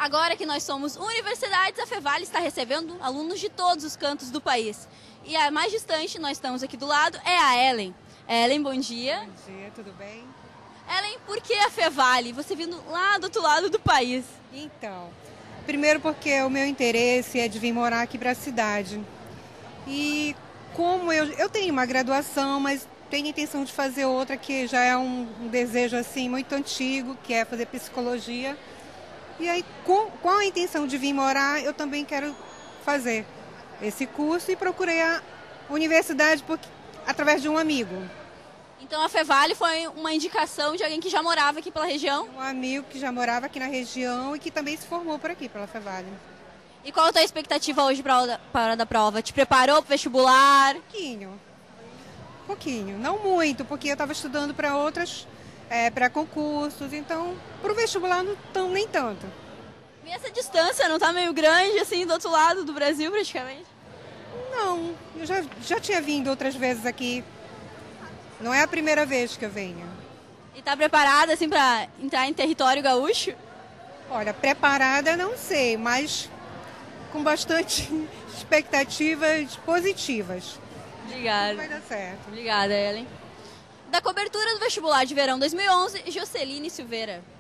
Agora que nós somos universidades, a Fevale está recebendo alunos de todos os cantos do país. E a mais distante, nós estamos aqui do lado, é a Ellen. Ellen, bom dia. Bom dia, tudo bem? Ellen, por que a Fevale? Você vindo lá do outro lado do país? Então, primeiro porque o meu interesse é de vir morar aqui para a cidade. E como eu tenho uma graduação, mas tenho a intenção de fazer outra que já é um desejo assim muito antigo, que é fazer psicologia. E aí, com a intenção de vir morar, eu também quero fazer esse curso e procurei a universidade através de um amigo. Então a Fevale foi uma indicação de alguém que já morava aqui pela região? Um amigo que já morava aqui na região e que também se formou por aqui, pela Fevale. E qual a tua expectativa hoje para a hora da prova? Te preparou para o vestibular? Pouquinho. Não muito, porque eu estava estudando para outras, para concursos, então para o vestibular nem tanto. E essa distância não está meio grande, assim, do outro lado do Brasil, praticamente? Não, eu já tinha vindo outras vezes aqui. Não é a primeira vez que eu venho. E está preparada, assim, para entrar em território gaúcho? Olha, preparada não sei, mas com bastante expectativas positivas. Obrigada. Vai dar certo. Obrigada, Ellen. Da cobertura do vestibular de verão 2011, Joceline Silveira.